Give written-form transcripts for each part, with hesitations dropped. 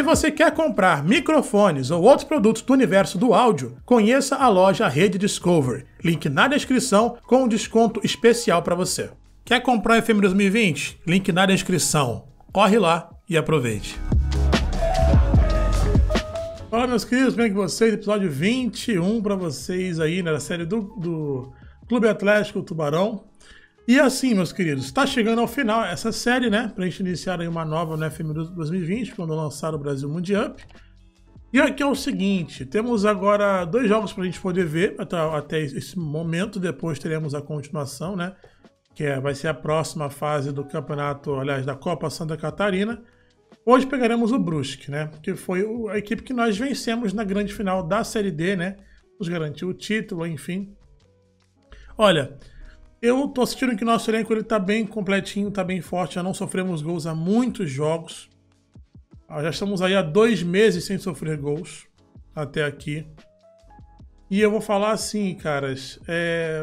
você quer comprar microfones ou outros produtos do universo do áudio, conheça a loja Rede Discovery. Link na descrição com um desconto especial para você. Quer comprar FM 2020? Link na descrição. Corre lá e aproveite. Fala, meus queridos, bem com vocês? Episódio 21 para vocês aí na série do Clube Atlético Tubarão. E assim, meus queridos, está chegando ao final essa série, né? Pra gente iniciar aí uma nova no FM 2020, quando lançar o Brasil Mundial. E aqui é o seguinte, temos agora 2 jogos pra gente poder ver até esse momento. Depois teremos a continuação, né? Vai ser a próxima fase do campeonato, aliás, da Copa Santa Catarina. Hoje pegaremos o Brusque, né? Que foi a equipe que nós vencemos na grande final da Série D, né? Nos garantiu o título, enfim. Olha, eu tô sentindo que o nosso elenco ele tá bem completinho, tá bem forte. Já não sofremos gols há muitos jogos. Já estamos aí há 2 meses sem sofrer gols até aqui. E eu vou falar assim, caras, é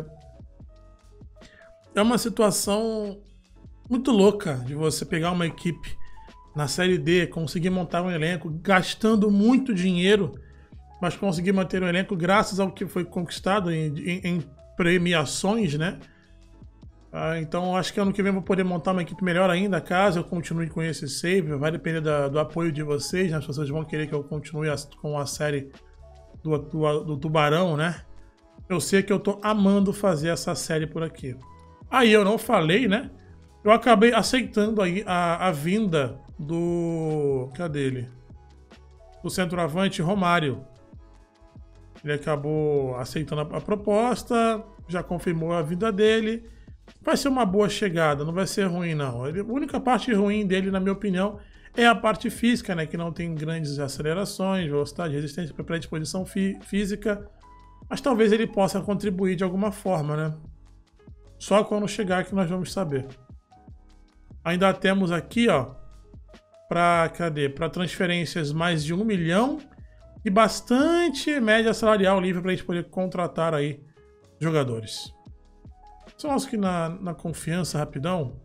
uma situação muito louca de você pegar uma equipe na Série D, conseguir montar um elenco gastando muito dinheiro, mas conseguir manter um elenco graças ao que foi conquistado em premiações, né? Então acho que ano que vem eu vou poder montar uma equipe melhor ainda, caso eu continue com esse save. Vai depender do apoio de vocês, né? As pessoas vão querer que eu continue com a série do Tubarão, né? Eu sei que eu tô amando fazer essa série por aqui. Aí eu não falei, né? Eu acabei aceitando aí a vinda do... Cadê ele? Do centroavante Romário. Ele acabou aceitando a proposta, já confirmou a vinda dele. Vai ser uma boa chegada, não vai ser ruim não. A única parte ruim dele, na minha opinião, é a parte física, né? Que não tem grandes acelerações, velocidade, resistência, predisposição física. Mas talvez ele possa contribuir de alguma forma, né? Só quando chegar que nós vamos saber. Ainda temos aqui, ó, para transferências mais de 1 milhão e bastante média salarial livre para a gente poder contratar aí jogadores. Só acho que na confiança, rapidão,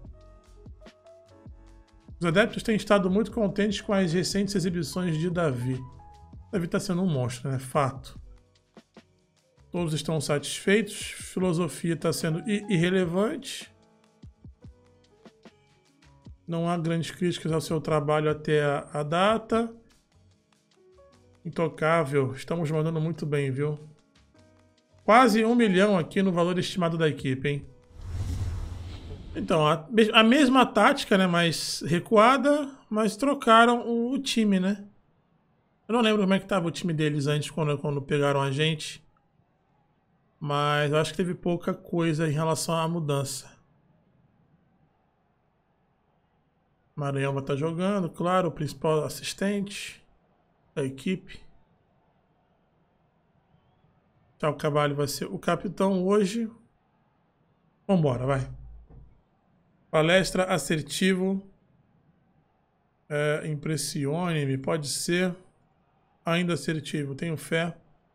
os adeptos têm estado muito contentes com as recentes exibições de Davi. Davi está sendo um monstro, né? Fato. Todos estão satisfeitos, filosofia está sendo irrelevante. Não há grandes críticas ao seu trabalho até a data. Intocável, estamos mandando muito bem, viu? Quase 1 milhão aqui no valor estimado da equipe, hein? Então, a mesma tática, né? Mais recuada, mas trocaram o time, né? Eu não lembro como é que estava o time deles antes, quando pegaram a gente. Mas eu acho que teve pouca coisa em relação à mudança. Maranhão vai estar jogando, claro, o principal assistente da equipe. O Cavalho vai ser o capitão hoje. Vambora, vai. Palestra assertivo. Impressione-me, pode ser. Ainda assertivo, tenho fé.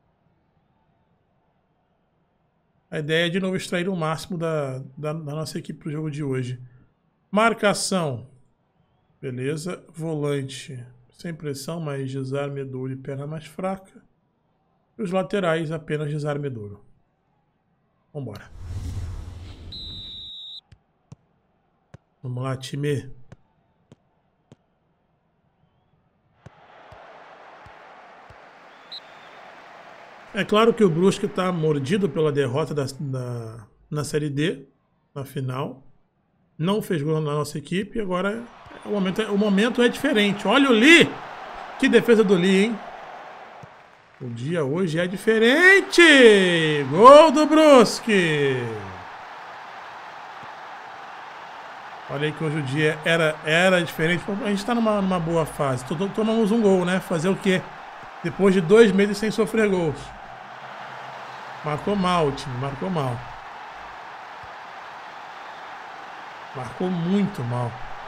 A ideia é de novo extrair o máximo da nossa equipe para o jogo de hoje. Marcação. Beleza. Volante. Sem pressão, mas desarme duro e perna mais fraca. E os laterais apenas desarme duro. Vambora. Vamos lá, time. É claro que o Brusque está mordido pela derrota na Série D, na final. Não fez gol na nossa equipe. Agora o momento é diferente. Olha o Lee! Que defesa do Lee, hein? O dia hoje é diferente! Gol do Brusque! Olha aí que hoje o dia era diferente. A gente está numa boa fase. Tomamos um gol, né? Fazer o quê? Depois de 2 meses sem sofrer gols. Marcou mal o time, marcou mal. Marcou muito mal.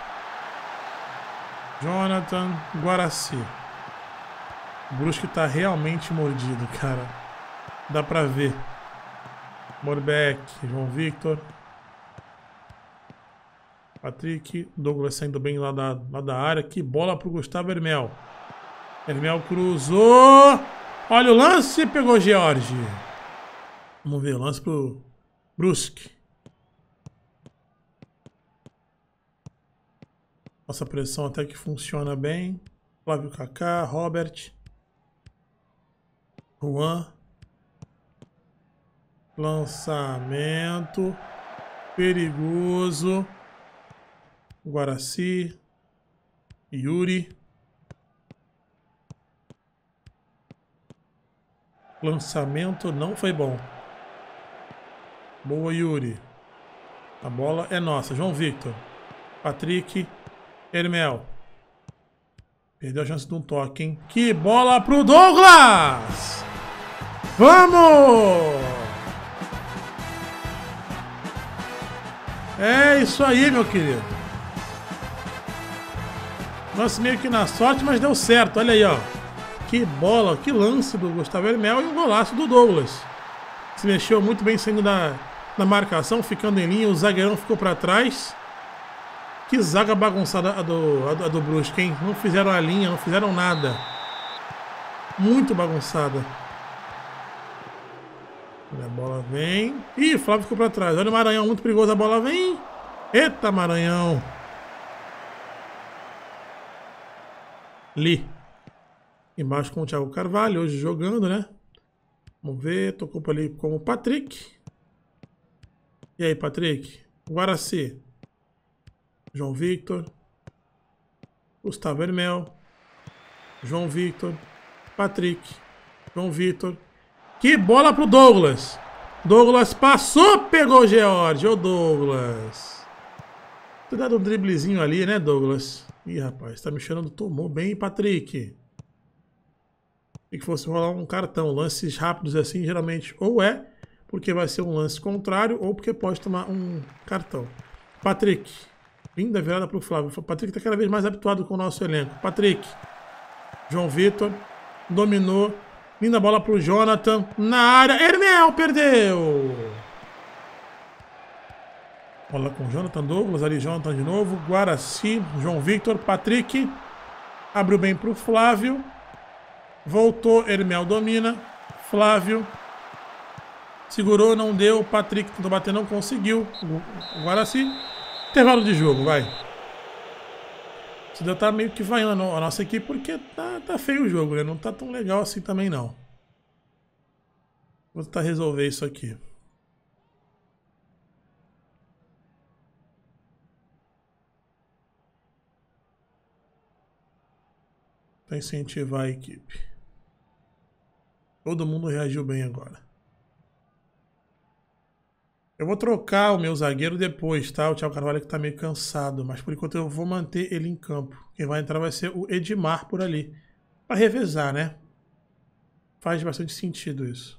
Jonathan Guaraci. O Brusque tá realmente mordido, cara. Dá pra ver. Morbeck, João Victor. Patrick, Douglas saindo bem lá da área. Que bola pro Gustavo Hermel. Hermel cruzou. Olha o lance, pegou George. Vamos ver, lance pro Brusque. Nossa pressão até que funciona bem. Flávio Kaká, Robert. Juan. Lançamento. Perigoso. Guaraci. Yuri. Lançamento não foi bom. Boa, Yuri. A bola é nossa. João Victor. Patrick. Hermel. Perdeu a chance de um toque, hein? Que bola pro Douglas! Vamos! É isso aí, meu querido. Lance meio que na sorte, mas deu certo. Olha aí, ó. Que bola, que lance do Gustavo Hermel e um golaço do Douglas. Se mexeu muito bem saindo da marcação, ficando em linha. O zagueirão ficou para trás. Que zaga bagunçada a do Brusque, hein? Não fizeram a linha, não fizeram nada. Muito bagunçada. A bola vem. Ih, o Flávio ficou para trás. Olha o Maranhão, muito perigoso. A bola vem. Eita, Maranhão. Li. Embaixo com o Thiago Carvalho, hoje jogando, né? Vamos ver. Tocou para ali com o Patrick. E aí, Patrick? Guaraci. João Victor. Gustavo Hermel. João Victor. Patrick. João Victor. Que bola pro Douglas. Douglas passou, pegou o George. Ô, Douglas. Tu dá um driblezinho ali, né, Douglas? Ih, rapaz, tá me cheirando. Tomou bem, Patrick. Se fosse rolar um cartão. Lances rápidos assim, geralmente, ou é porque vai ser um lance contrário, ou porque pode tomar um cartão. Patrick. Linda virada pro Flávio. O Patrick tá cada vez mais habituado com o nosso elenco. Patrick. João Vitor. Dominou. Linda bola pro Jonathan. Na área. Hermel perdeu. Bola com Jonathan Douglas. Ali Jonathan de novo. Guaraci. João Victor. Patrick. Abriu bem pro Flávio. Voltou. Hermel domina. Flávio. Segurou, não deu. Patrick tentou bater, não conseguiu. O Guaraci. Intervalo de jogo, vai. Isso deu tá meio que vaiando a nossa equipe porque tá feio o jogo, né? Não tá tão legal assim também, não. Vou tentar resolver isso aqui. Pra incentivar a equipe. Todo mundo reagiu bem agora. Eu vou trocar o meu zagueiro depois, tá? O Thiago Carvalho que tá meio cansado, mas por enquanto eu vou manter ele em campo. Quem vai entrar vai ser o Edmar por ali. Pra revezar, né? Faz bastante sentido isso.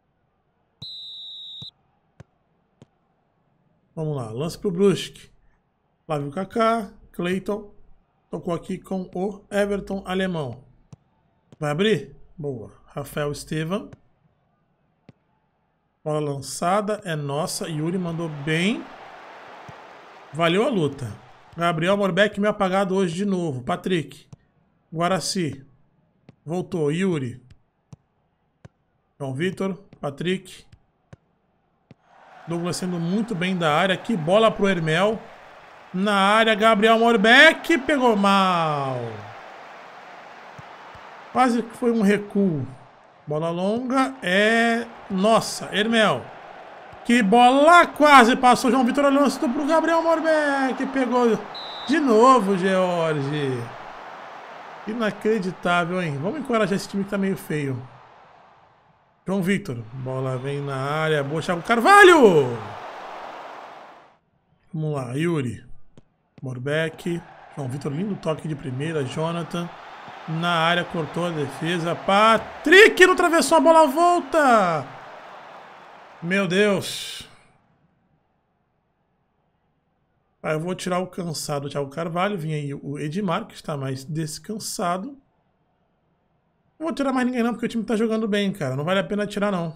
Vamos lá, lance pro Brusque. Flávio Kaká, Cleiton. Tocou aqui com o Everton Alemão. Vai abrir? Boa. Rafael Estevam. Bola lançada, é nossa. Yuri mandou bem. Valeu a luta. Gabriel Morbeck meio apagado hoje de novo. Patrick. Guaraci. Voltou. Yuri. João Vitor. Patrick. Douglas sendo muito bem da área. Que bola pro Hermel. Na área, Gabriel Morbeck. Pegou mal. Quase que foi um recuo. Bola longa é nossa, Hermel. Que bola, quase passou. João Vitor lançou pro Gabriel Morbeck. Pegou de novo, George. Inacreditável, hein? Vamos encorajar esse time que tá meio feio. João Vitor. Bola vem na área. Boa, Thiago Carvalho. Vamos lá, Yuri. Morbeck. João Vitor, lindo toque de primeira. Jonathan. Na área, cortou a defesa. Patrick no travessão, a bola volta. Meu Deus. Aí eu vou tirar o cansado do Thiago Carvalho. Vem aí o Edmar, que está mais descansado. Não vou tirar mais ninguém não, porque o time está jogando bem, cara. Não vale a pena tirar, não.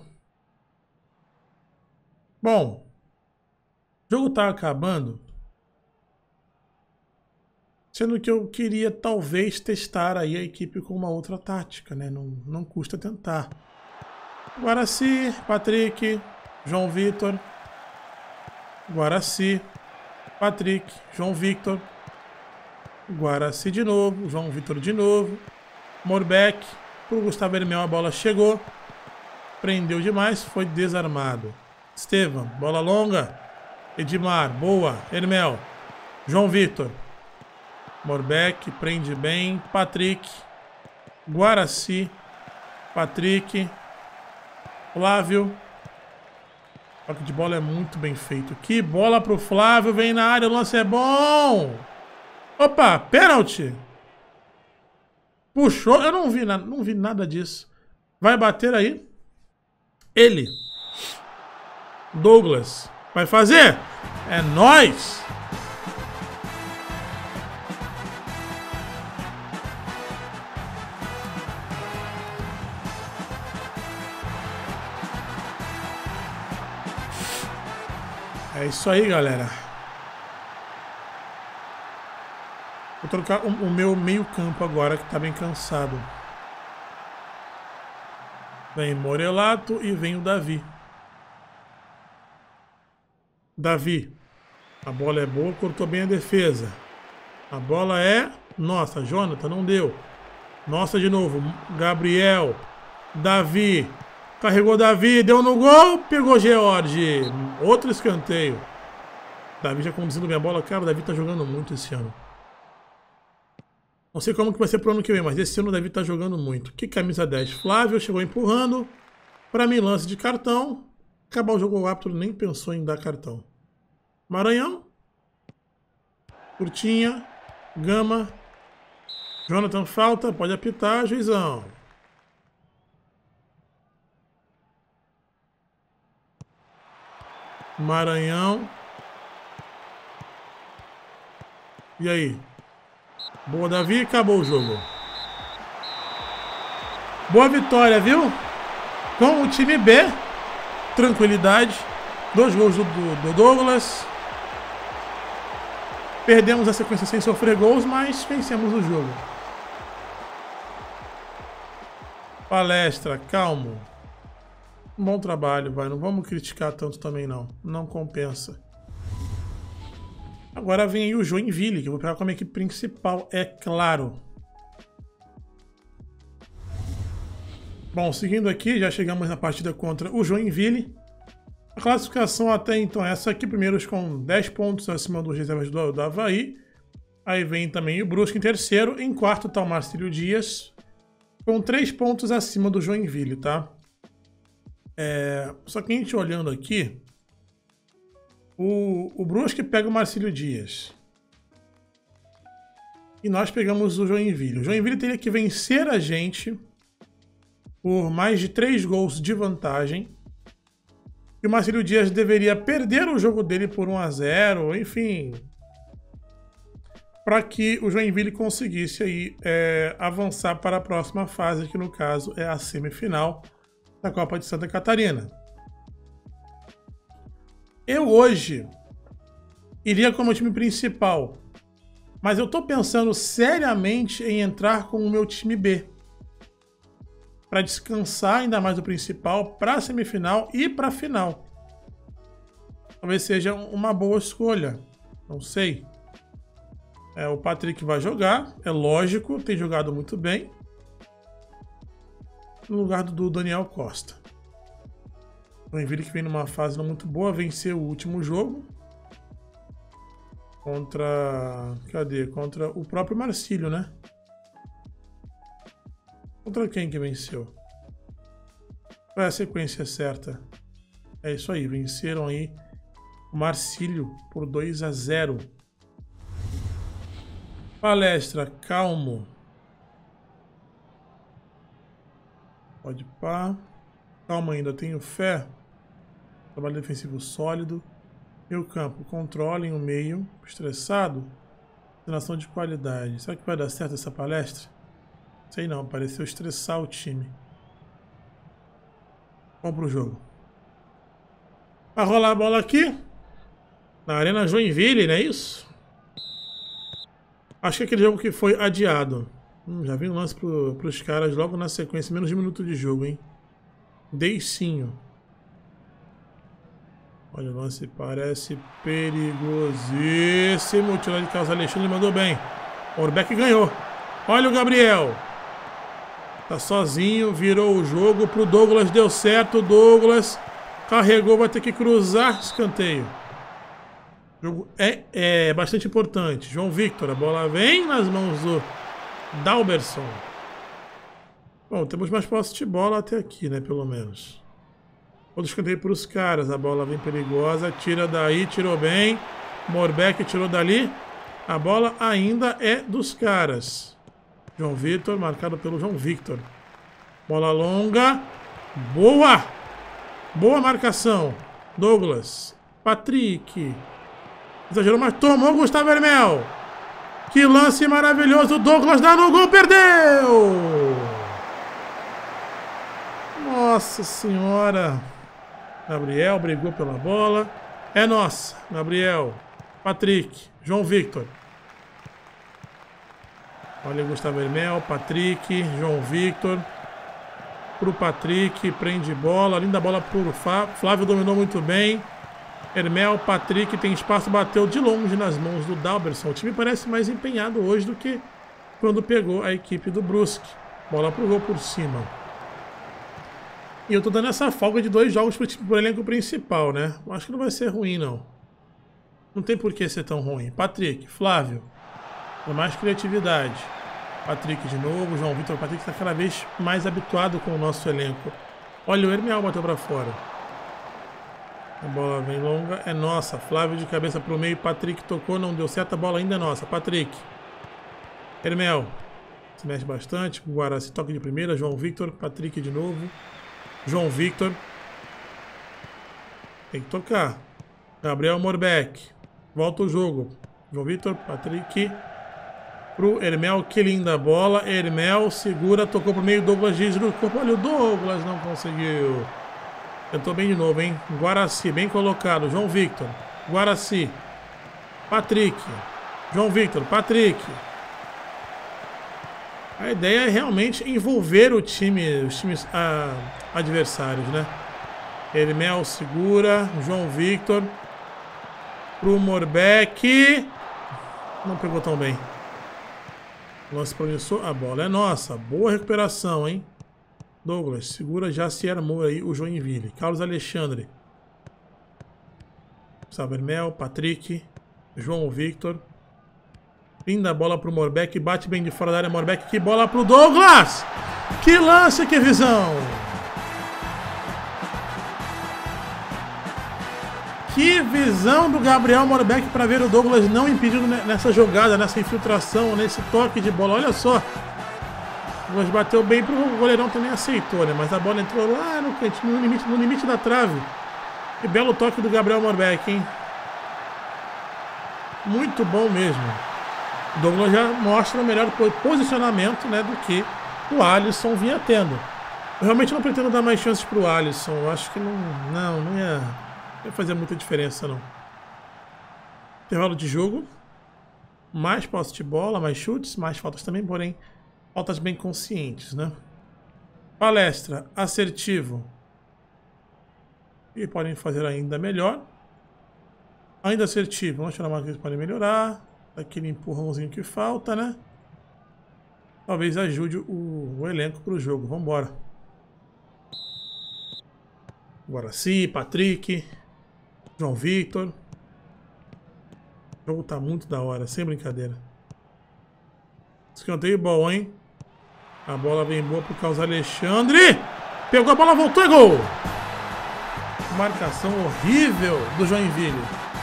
Bom. O jogo tá acabando. Sendo que eu queria talvez testar aí a equipe com uma outra tática, né? Não custa tentar. Guaraci, Patrick, João Vitor. Guaraci, Patrick, João Victor. Guaraci de novo, João Vitor de novo. Morbeck, pro Gustavo Hermel a bola chegou. Prendeu demais, foi desarmado. Estevam, bola longa. Edmar, boa. Hermel, João Vitor. Morbeck, prende bem. Patrick, Guaraci, Patrick, Flávio. O toque de bola é muito bem feito. Que bola pro Flávio, vem na área, o lance é bom. Opa, pênalti. Puxou, eu não vi nada disso. Vai bater aí. Ele. Douglas. Vai fazer? É nóis. É isso aí, galera. Vou trocar o meu meio campo agora, que tá bem cansado. Vem Morelato e vem o Davi. Davi. A bola é boa, cortou bem a defesa. A bola é... Nossa, Jonathan, não deu. Nossa, de novo. Gabriel. Davi. Carregou Davi, deu no gol, pegou George. Outro escanteio. Davi já conduzindo bem a bola. Cara, o Davi tá jogando muito esse ano. Não sei como que vai ser pro ano que vem, mas esse ano o Davi tá jogando muito. Que camisa 10. Flávio chegou empurrando. Pra mim, lance de cartão. Acabar o jogo, o árbitro nem pensou em dar cartão. Maranhão. Curtinha. Gama. Jonathan falta, pode apitar, juizão. Maranhão. E aí? Boa, Davi, acabou o jogo. Boa vitória, viu? Com o time B. Tranquilidade. 2 gols do Douglas. Perdemos a sequência sem sofrer gols, mas vencemos o jogo. Palestra, calmo. Um bom trabalho, vai. Não vamos criticar tanto também, não. Não compensa. Agora vem aí o Joinville, que eu vou pegar como equipe principal, é claro. Bom, seguindo aqui, já chegamos na partida contra o Joinville. A classificação até então é essa aqui, primeiros com 10 pontos acima dos reservas do Avaí. Aí vem também o Brusque em terceiro. Em quarto está o Marcílio Dias, com 3 pontos acima do Joinville, tá? Só que a gente olhando aqui, o Brusque pega o Marcílio Dias. E nós pegamos o Joinville. O Joinville teria que vencer a gente por mais de 3 gols de vantagem. E o Marcílio Dias deveria perder o jogo dele por 1-0, enfim, para que o Joinville conseguisse aí, avançar para a próxima fase, que no caso é a semifinal da Copa de Santa Catarina. Eu hoje iria como time principal, mas eu tô pensando seriamente em entrar com o meu time B, para descansar ainda mais o principal para a semifinal e para a final. Talvez seja uma boa escolha, não sei. O Patrick vai jogar, é lógico, tem jogado muito bem, no lugar do Daniel Costa. O Joinville, que vem numa fase não muito boa, venceu o último jogo contra... Cadê? Contra o próprio Marcílio, né? Contra quem que venceu? Qual é a sequência certa? É isso aí, venceram aí o Marcílio por 2-0. Palestra, calmo. Pode pá. Calma ainda, tenho fé. Trabalho defensivo sólido. Meio campo, controlem o meio. Estressado. Coordenação de qualidade. Será que vai dar certo essa palestra? Sei não, pareceu estressar o time. Vamos pro jogo. Vai rolar a bola aqui. Na Arena Joinville, não é isso? Acho que aquele jogo que foi adiado. Já vi um lance pros caras logo na sequência. Menos de um minuto de jogo, hein? Deicinho. Olha, o lance parece perigosíssimo. O tiro de Carlos Alexandre mandou bem. O Morbeck ganhou. Olha o Gabriel. Tá sozinho, virou o jogo pro Douglas, deu certo. Douglas carregou, vai ter que cruzar escanteio. O jogo é bastante importante. João Victor, a bola vem nas mãos do Dalberson. Bom, temos mais posse de bola até aqui, né, pelo menos. Outro escanteio para os caras, a bola vem perigosa, tira daí, tirou bem. Morbeck tirou dali. A bola ainda é dos caras. João Victor, marcado pelo João Victor. Bola longa. Boa! Boa marcação. Douglas. Patrick. Exagerou, mas tomou Gustavo Hermel. Que lance maravilhoso. Douglas dá no gol, perdeu! Nossa Senhora. Gabriel brigou pela bola. É nossa. Gabriel. Patrick. João Victor. Olha o Gustavo Hermel, Patrick, João Victor. Pro Patrick, prende bola. Linda bola pro Flávio, dominou muito bem. Hermel, Patrick, tem espaço, bateu de longe nas mãos do Dalberson. O time parece mais empenhado hoje do que quando pegou a equipe do Brusque. Bola pro gol por cima. E eu tô dando essa folga de 2 jogos pro elenco principal, né? Acho que não vai ser ruim, não. Não tem por que ser tão ruim. Patrick, Flávio. Com mais criatividade. Patrick de novo, João Victor. Patrick está cada vez mais habituado com o nosso elenco. Olha, o Hermel bateu para fora. A bola vem longa, é nossa. Flávio de cabeça para o meio, Patrick tocou, não deu certo, a bola ainda é nossa. Patrick. Hermel. Se mexe bastante, Guaraci toque de primeira, João Victor, Patrick de novo. João Victor. Tem que tocar. Gabriel Morbeck. Volta o jogo. João Victor, Patrick. Pro Hermel, que linda bola. Hermel segura, tocou pro meio. Douglas Dias no corpo. Olha, o Douglas não conseguiu. Tentou bem de novo, hein? Guaraci, bem colocado. João Victor. Guaraci. Patrick. João Victor, Patrick. A ideia é realmente envolver os times adversários, né? Hermel segura. João Victor. Pro Morbeck. Não pegou tão bem. Lance promissor, a bola é nossa. Boa recuperação, hein? Douglas, segura, já se armou aí o Joinville. Carlos Alexandre. Gustavo Hermel, Patrick. João Victor. Linda bola pro Morbeck. Bate bem de fora da área, Morbeck. Que bola pro Douglas! Que lance, que visão! Que visão do Gabriel Morbeck para ver o Douglas não impedido nessa jogada, nessa infiltração, nesse toque de bola. Olha só. O Douglas bateu bem pro goleirão, também aceitou, né? Mas a bola entrou lá no limite da trave. Que belo toque do Gabriel Morbeck, hein? Muito bom mesmo. O Douglas já mostra o melhor posicionamento, né, do que o Alisson vinha tendo. Eu realmente não pretendo dar mais chances pro Alisson. Eu acho que não ia fazer muita diferença, não. Intervalo de jogo. Mais posse de bola, mais chutes, mais faltas também, porém, faltas bem conscientes, né? Palestra, assertivo. E podem fazer ainda melhor. Ainda assertivo. Vamos tirar uma coisa que podem melhorar. Aquele empurrãozinho que falta, né? Talvez ajude o elenco para o jogo. Vamos embora. Guaraci, Patrick. João Victor. O jogo tá muito da hora, sem brincadeira. Escanteio bom, hein? A bola vem boa pro Carlos Alexandre. Pegou a bola, voltou e gol! Marcação horrível do Joinville.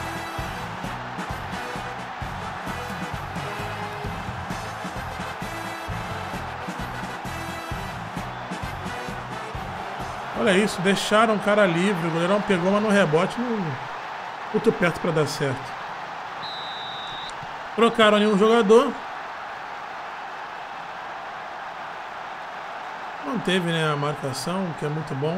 Olha isso, deixaram o cara livre, o goleirão pegou, mas no rebote muito perto para dar certo. Trocaram ali um jogador. Manteve, né, a marcação, que é muito bom.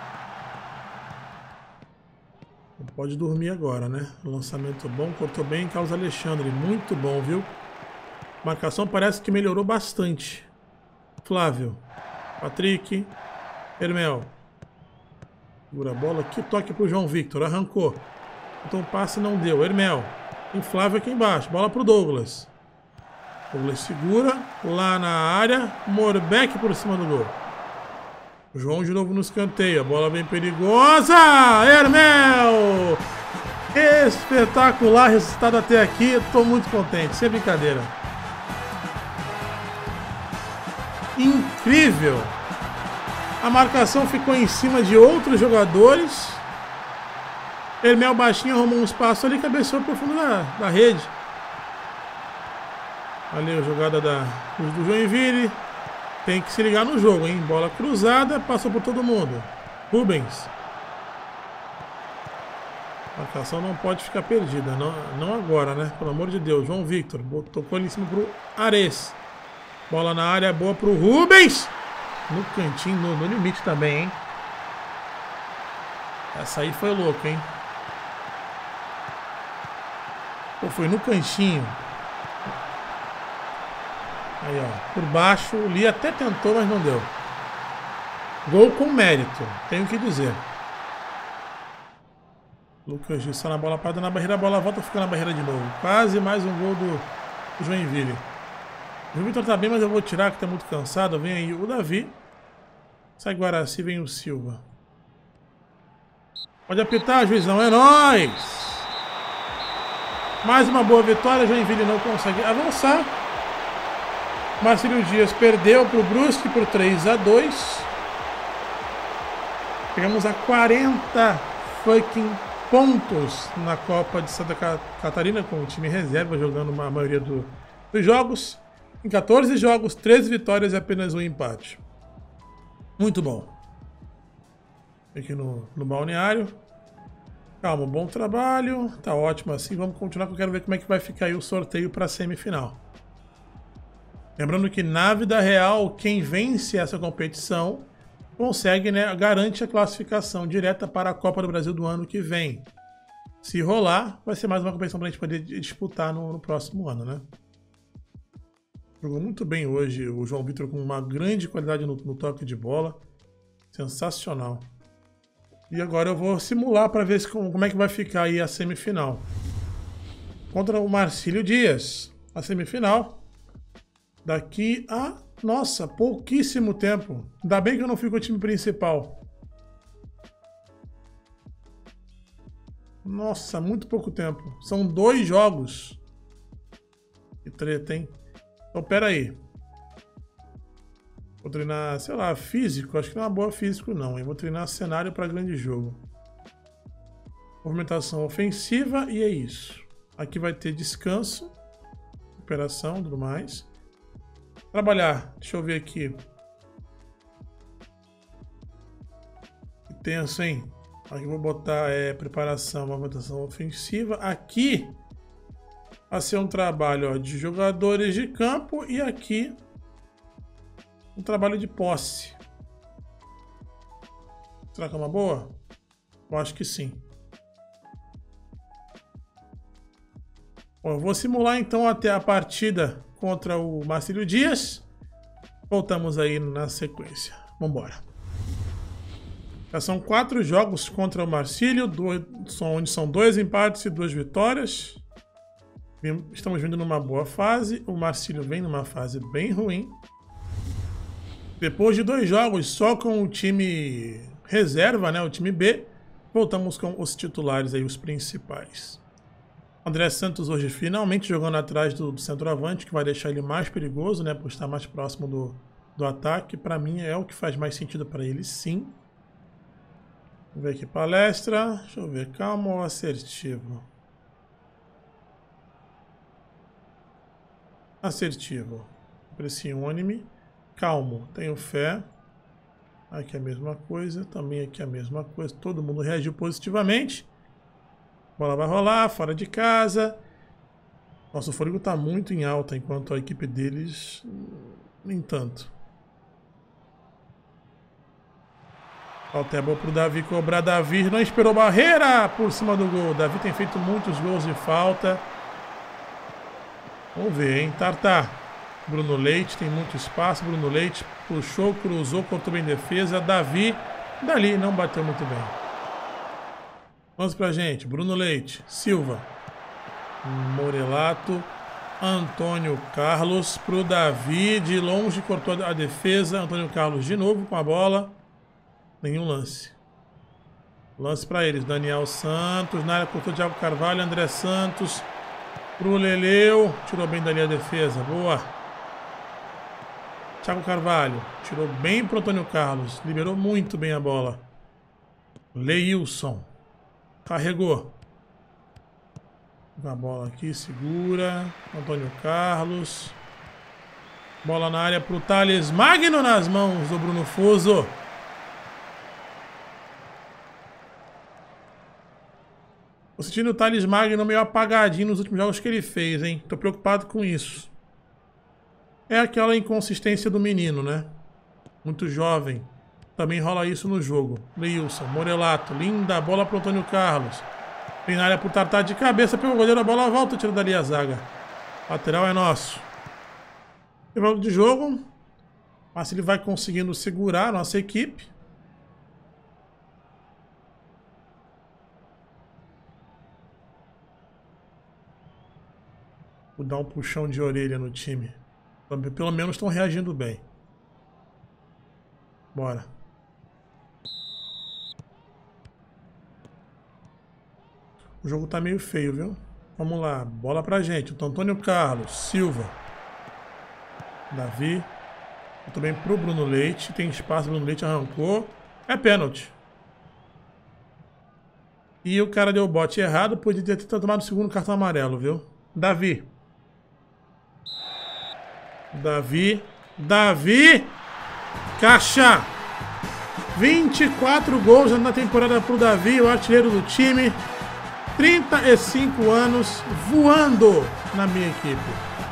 Pode dormir agora, né? Lançamento bom, cortou bem. Carlos Alexandre, muito bom, viu? A marcação parece que melhorou bastante. Flávio. Patrick. Hermel. Segura a bola. Que toque pro João Victor. Arrancou. Então o passe não deu. Hermel. Tem Flávio aqui embaixo. Bola pro Douglas. Douglas segura. Lá na área. Morbeck por cima do gol. João de novo no escanteio. A bola bem perigosa. Hermel. Espetacular resultado até aqui. Estou muito contente. Sem brincadeira. Incrível. A marcação ficou em cima de outros jogadores. Hermel baixinho arrumou um espaço ali e cabeceou pro fundo da rede. Ali a jogada do Joinville. Tem que se ligar no jogo, hein? Bola cruzada, passou por todo mundo. Rubens. A marcação não pode ficar perdida. Não agora, né? Pelo amor de Deus. João Victor. Tocou ali em cima pro Ares. Bola na área, boa pro Rubens. No cantinho, no limite também, hein? Essa aí foi louca, hein? Pô, foi no cantinho. Aí, ó. Por baixo, o Lee até tentou, mas não deu. Gol com mérito, tenho que dizer. Lucas Gil na bola parada na barreira, a bola volta, fica na barreira de novo. Quase mais um gol do Joinville. O João Vitor tá bem, mas eu vou tirar, que tá muito cansado. Vem aí o Davi. Sai Guaraci, vem o Silva. Pode apitar, juizão, é nóis! Mais uma boa vitória, Joinville não consegue avançar. Marcílio Dias perdeu para o Brusque por 3-2. Chegamos a 40 fucking pontos na Copa de Santa Catarina, com o time reserva jogando a maioria dos jogos. Em 14 jogos, 13 vitórias e apenas um empate. Muito bom. Aqui no balneário. Calma, bom trabalho. Tá ótimo assim. Vamos continuar, que eu quero ver como é que vai ficar aí o sorteio para a semifinal. Lembrando que na vida real, quem vence essa competição consegue, né, garante a classificação direta para a Copa do Brasil do ano que vem. Se rolar, vai ser mais uma competição para a gente poder disputar no próximo ano, né? Jogou muito bem hoje o João Vitor, com uma grande qualidade no toque de bola. Sensacional. E agora eu vou simular para ver como é que vai ficar aí a semifinal. Contra o Marcílio Dias. A semifinal. Daqui a, nossa, pouquíssimo tempo. Ainda bem que eu não fico com o time principal. Nossa, muito pouco tempo. São 2 jogos. Que treta, hein? Então, pera aí. Vou treinar, sei lá, físico. Acho que não é uma boa físico, não. Eu vou treinar cenário para grande jogo. Movimentação ofensiva e é isso. Aqui vai ter descanso. Recuperação e tudo mais. Trabalhar, deixa eu ver aqui. Que tenso, hein? Aqui eu vou botar preparação, movimentação ofensiva. Aqui vai ser um trabalho, ó, de jogadores de campo e aqui um trabalho de posse. Será que é uma boa? Eu acho que sim. Bom, eu vou simular então até a partida contra o Marcílio Dias. Voltamos aí na sequência. Vamos embora. Já são 4 jogos contra o Marcílio, onde são 2 empates e 2 vitórias. Estamos vindo numa boa fase. O Marcílio vem numa fase bem ruim. Depois de 2 jogos só com o time reserva, né, o time B, voltamos com os titulares aí, os principais. André Santos hoje finalmente jogando atrás do centroavante, que vai deixar ele mais perigoso, né, por estar mais próximo do ataque. Para mim é o que faz mais sentido para ele, sim. Vamos ver aqui, palestra. Deixa eu ver, calmo ou assertivo? Assertivo. Pressione-me. Calmo, tenho fé. Aqui é a mesma coisa, também aqui é a mesma coisa. Todo mundo reagiu positivamente. Bola vai rolar, fora de casa. Nosso fôlego está muito em alta, enquanto a equipe deles, nem tanto. Falta é boa para o Davi cobrar. Davi não esperou barreira por cima do gol. Davi tem feito muitos gols de falta. Vamos ver, hein? Tartar. Bruno Leite, tem muito espaço. Bruno Leite puxou, cruzou, cortou bem defesa. Davi, dali, não bateu muito bem. Vamos pra gente. Bruno Leite, Silva. Morelato. Antônio Carlos pro Davi. De longe cortou a defesa. Antônio Carlos de novo com a bola. Nenhum lance. Lance pra eles. Daniel Santos. Na área cortou Thiago Carvalho. André Santos. Pro Leleu. Tirou bem dali a defesa. Boa. Thiago Carvalho. Tirou bem pro Antônio Carlos. Liberou muito bem a bola. Leilson. Carregou. A bola aqui, segura. Antônio Carlos. Bola na área pro Thales Magno nas mãos do Bruno Fuso. Tô sentindo o Thales Magno meio apagadinho nos últimos jogos que ele fez, hein? Tô preocupado com isso. É aquela inconsistência do menino, né? Muito jovem. Também rola isso no jogo. Leilson, Morelato, linda bola pro Antônio Carlos. Vem na área pro Tartar de cabeça, pegou o goleiro, a bola volta, tira dali a zaga. Lateral é nosso. Intervalo de jogo. Mas se ele vai conseguindo segurar a nossa equipe. Vou dar um puxão de orelha no time. Pelo menos estão reagindo bem. Bora. O jogo tá meio feio, viu? Vamos lá. Bola pra gente. O Antônio Carlos. Silva. Davi. Eu também pro Bruno Leite. Tem espaço. Bruno Leite arrancou. É pênalti. E o cara deu o bote errado. Podia ter tomado o segundo cartão amarelo, viu? Davi. Davi. Caixa. 24 gols na temporada pro Davi, o artilheiro do time. 35 anos, voando na minha equipe.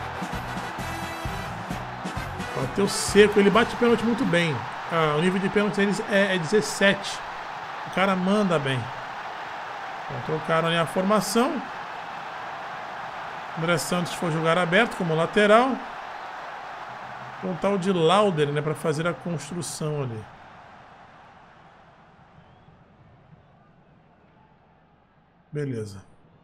Bateu seco, ele bate pênalti muito bem. O nível de pênalti deles é 17. O cara manda bem. Então, trocaram ali a formação. André Santos foi jogar aberto como lateral. Com o tal de Lauder, né, para fazer a construção ali. Beleza.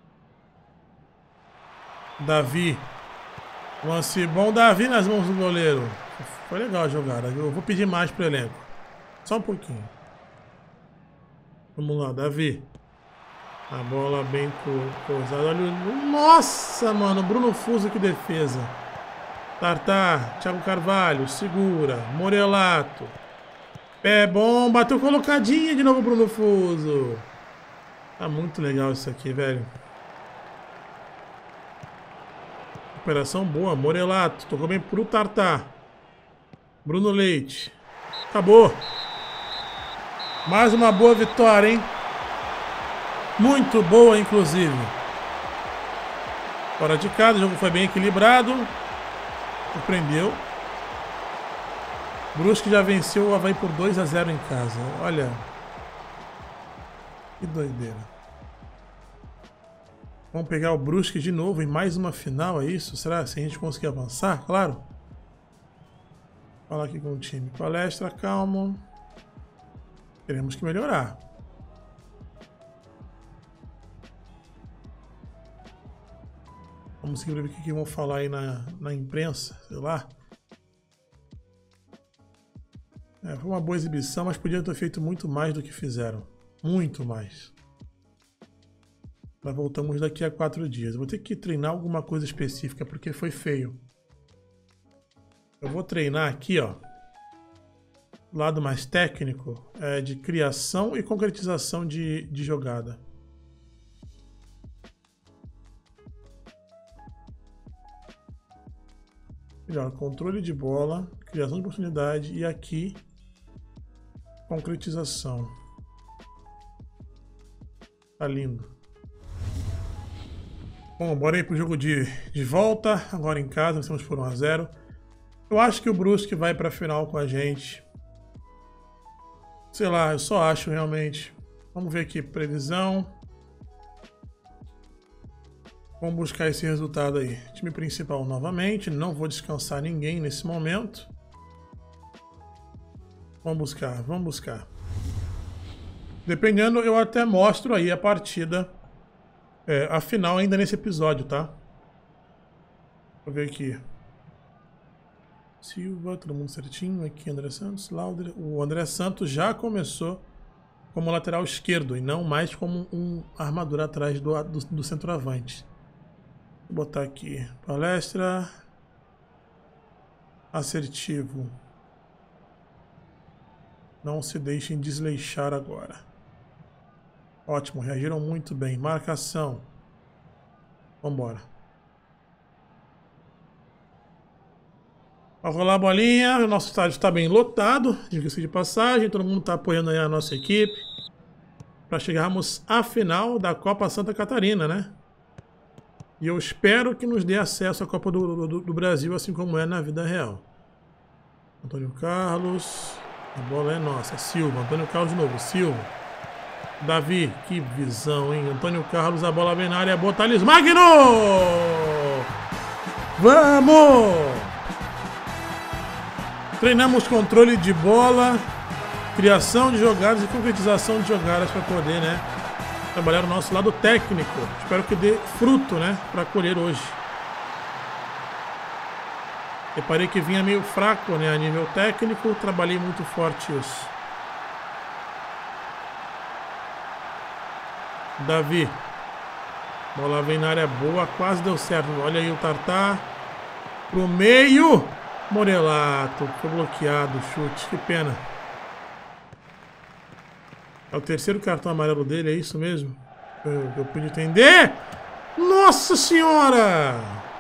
Davi. Lance bom. Davi nas mãos do goleiro. Foi legal a jogada. Eu vou pedir mais pro elenco. Só um pouquinho. Vamos lá, Davi. A bola bem cruzada. Olha o... Nossa, mano. Bruno Fuso, que defesa. Tartar. Thiago Carvalho. Segura. Morelato. Pé bom. Bateu colocadinha de novo, Bruno Fuso. Tá muito legal isso aqui, velho. Operação boa. Morelato. Tocou bem pro Tartar. Bruno Leite. Acabou. Mais uma boa vitória, hein? Muito boa, inclusive. Fora de casa, o jogo foi bem equilibrado. Surpreendeu. Brusque já venceu o Avaí por 2-0 em casa. Olha... Que doideira. Vamos pegar o Brusque de novo em mais uma final, é isso? Será? Se a gente conseguir avançar, claro. Falar aqui com o time. Palestra, calma. Teremos que melhorar. Vamos seguir ver o que vão falar aí na imprensa, sei lá. Foi uma boa exibição, mas podia ter feito muito mais do que fizeram. Muito mais. Nós voltamos daqui a 4 dias. Eu vou ter que treinar alguma coisa específica, porque foi feio. Eu vou treinar aqui, ó. Lado mais técnico, de criação e concretização de jogada. Melhor, controle de bola, criação de oportunidade e aqui, concretização. Tá lindo. Bom, bora aí pro jogo de volta. Agora em casa, nós estamos por 1-0. Eu acho que o Brusque vai pra final com a gente. Sei lá, eu só acho realmente. Vamos ver aqui, previsão. Vamos buscar esse resultado aí. Time principal novamente. Não vou descansar ninguém nesse momento. Vamos buscar, vamos buscar. Dependendo, eu até mostro aí a partida. A final ainda nesse episódio, tá? Vou ver aqui. Silva, todo mundo certinho. Aqui André Santos, Lauder. O André Santos já começou como lateral esquerdo e não mais como um armador atrás do centroavante. Vou botar aqui. Palestra. Assertivo. Não se deixem desleixar agora. Ótimo, reagiram muito bem. Marcação. Vambora. Vai rolar a bolinha. O nosso estádio está bem lotado. Diga-se de passagem. Todo mundo está apoiando aí a nossa equipe. Para chegarmos à final da Copa Santa Catarina, né? E eu espero que nos dê acesso à Copa do Brasil, assim como é na vida real. Antônio Carlos. A bola é nossa. Silva. Antônio Carlos de novo. Silva. Davi. Que visão, hein? Antônio Carlos. A bola vem na área. Boa, Thales Magno! Vamos! Treinamos controle de bola, criação de jogadas e concretização de jogadas para poder, né, trabalhar o nosso lado técnico. Espero que dê fruto, né, para colher hoje. Reparei que vinha meio fraco, né, a nível técnico. Trabalhei muito forte isso. Davi. Bola vem na área boa, quase deu certo. Olha aí o Tartar. Pro meio. Morelato, foi bloqueado o chute, que pena. É o terceiro cartão amarelo dele, é isso mesmo? Eu pude entender? Nossa Senhora!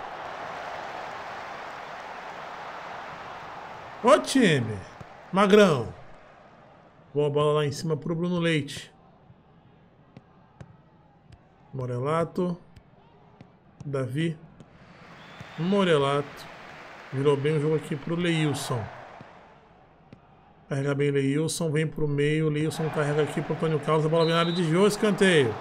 Ó time! Magrão. Boa bola lá em cima pro Bruno Leite. Morelato. Davi. Morelato. Virou bem o jogo aqui pro Leilson. Carrega bem o Leilson, vem pro meio. O Leilson carrega aqui pro Antônio Carlos. A bola vem na área de Jô, escanteio.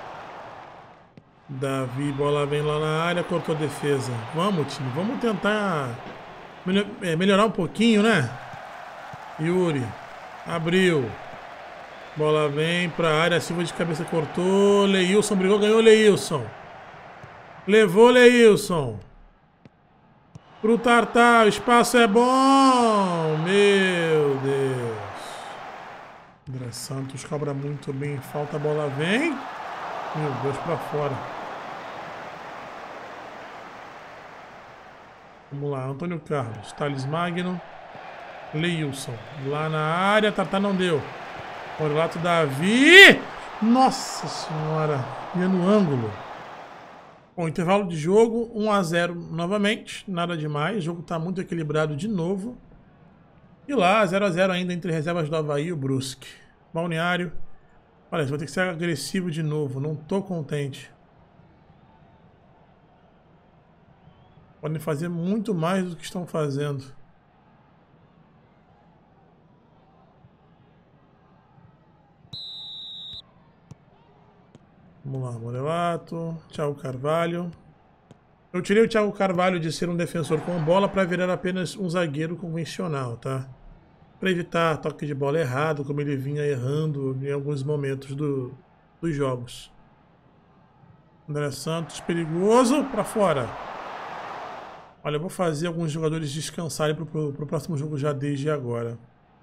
Davi, bola vem lá na área, cortou a defesa. Vamos, time, vamos tentar melhorar um pouquinho, né? Yuri, abriu. Bola vem pra área, Silva de cabeça cortou. Leilson brigou, ganhou Leilson. Levou Leilson. Pro Tartar, o espaço é bom! Meu Deus! André Santos cobra muito bem, falta, a bola vem. Meu Deus, pra fora. Vamos lá, Antônio Carlos, Thales Magno, Leilson. Lá na área, Tartar não deu. Morelato, Davi! Nossa Senhora! Ia no ângulo. Bom, intervalo de jogo, 1-0 novamente, nada demais, o jogo está muito equilibrado de novo. E lá, 0-0 ainda entre reservas do Avaí e o Brusque. Balneário, olha, vou ter que ser agressivo de novo, não estou contente. Podem fazer muito mais do que estão fazendo. Vamos lá, Morelato, Thiago Carvalho. Eu tirei o Thiago Carvalho de ser um defensor com bola para virar apenas um zagueiro convencional, tá? Para evitar toque de bola errado, como ele vinha errando em alguns momentos dos jogos. André Santos, perigoso, para fora. Olha, eu vou fazer alguns jogadores descansarem para o próximo jogo já desde agora.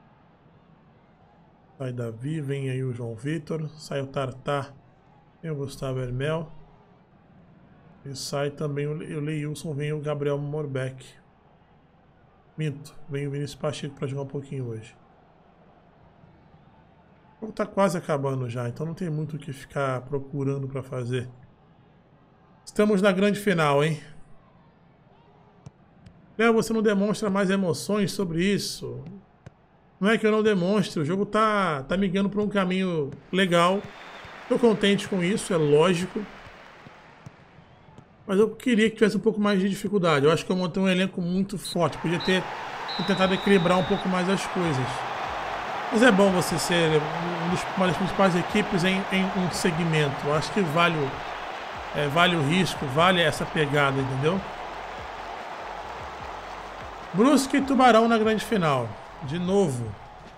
Sai Davi, vem aí o João Vitor, sai o Tartar. Vem o Gustavo Hermel. E sai também o Leilson, vem o Gabriel Morbeck. Minto, vem o Vinícius Pacheco para jogar um pouquinho hoje. O jogo tá quase acabando já, então não tem muito o que ficar procurando para fazer. Estamos na grande final, hein? Léo, você não demonstra mais emoções sobre isso. Não é que eu não demonstre, o jogo tá me guiando para um caminho legal. Estou contente com isso, é lógico. Mas eu queria que tivesse um pouco mais de dificuldade. Eu acho que eu montei um elenco muito forte. Podia ter tentado equilibrar um pouco mais as coisas. Mas é bom você ser uma das principais equipes em um segmento. Eu acho que vale vale o risco, vale essa pegada, entendeu? Brusque e Tubarão na grande final. De novo.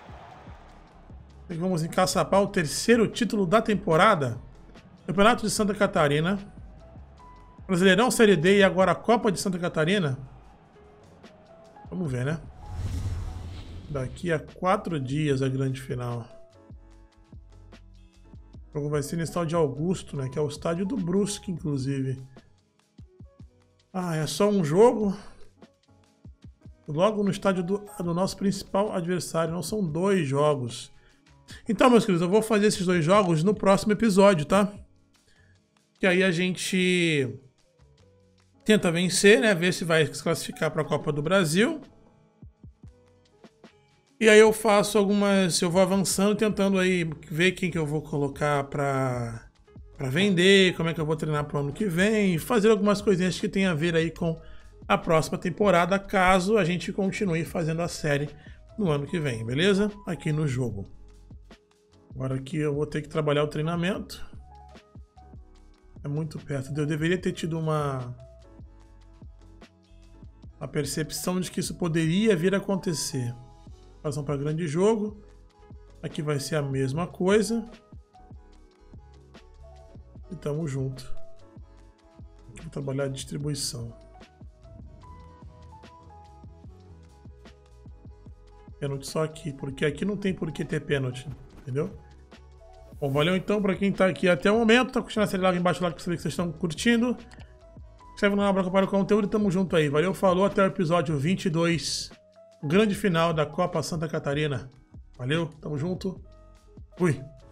Vamos encaçapar o terceiro título da temporada. Campeonato de Santa Catarina. Brasileirão Série D e agora a Copa de Santa Catarina. Vamos ver, né? Daqui a 4 dias a grande final. O jogo vai ser no estádio de Augusto, né? Que é o estádio do Brusque, inclusive. Ah, é só um jogo. Logo no estádio do nosso principal adversário. Não são 2 jogos. Então, meus queridos, eu vou fazer esses 2 jogos no próximo episódio, tá? Que aí a gente tenta vencer, né? Ver se vai se classificar para a Copa do Brasil. E aí eu faço algumas... Eu vou avançando, tentando aí ver quem que eu vou colocar para vender, como é que eu vou treinar para o ano que vem, fazer algumas coisinhas que tem a ver aí com a próxima temporada, caso a gente continue fazendo a série no ano que vem, beleza? Aqui no jogo. Agora aqui eu vou ter que trabalhar o treinamento. É muito perto. Eu deveria ter tido uma percepção de que isso poderia vir a acontecer. Passam para grande jogo. Aqui vai ser a mesma coisa. E tamo junto. Vou trabalhar a distribuição. Pênalti só aqui, porque aqui não tem por que ter pênalti, entendeu? Bom, valeu então para quem tá aqui até o momento. Tá curtindo a série lá embaixo lá para saber que vocês estão curtindo. Se inscreve no canal para acompanhar o conteúdo e tamo junto aí. Valeu, falou, até o episódio 22. Grande final da Copa Santa Catarina. Valeu, tamo junto. Fui.